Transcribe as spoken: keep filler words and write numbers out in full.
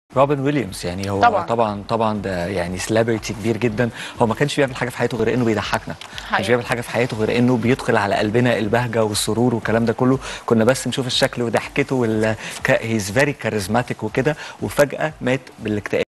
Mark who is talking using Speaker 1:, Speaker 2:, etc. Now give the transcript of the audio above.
Speaker 1: روبن ويليامز يعني هو
Speaker 2: طبعا
Speaker 1: طبعا طبعا ده يعني سيلبرتي كبير جدا. هو ما كانش بيعمل حاجه في حياته غير انه بيضحكنا، ما كانش بيعمل حاجه في حياته غير انه بيدخل على قلبنا البهجه والسرور والكلام ده كله. كنا بس نشوف الشكل وضحكته وال هيز فيري كاريزماتيك وكده، وفجاه مات بالاكتئاب.